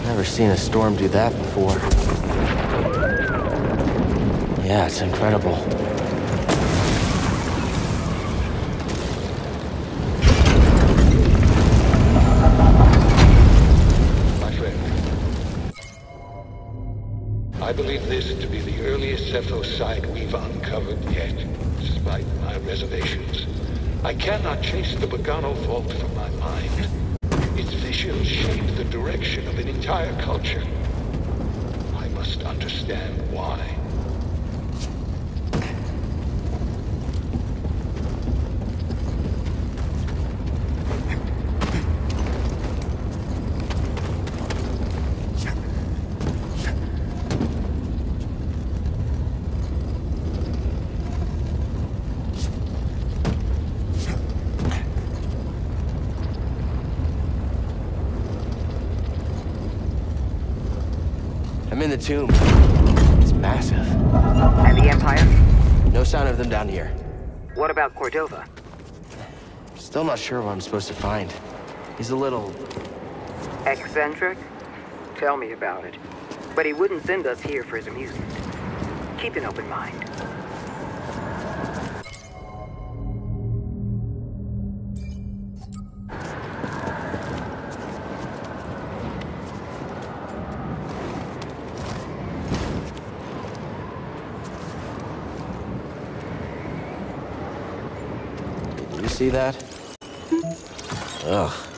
Never seen a storm do that before. Yeah, it's incredible. My friend, I believe this to be the earliest Zepho site we've uncovered yet, despite my reservations. I cannot chase the Bogano fault from my mind. Its visions shape the direction of an entire culture. I must understand why. I'm in the tomb. It's massive. And the Empire? No sign of them down here. What about Cordova? Still not sure what I'm supposed to find. He's a little... Eccentric? Tell me about it. But he wouldn't send us here for his amusement. Keep an open mind. You see that? Ugh.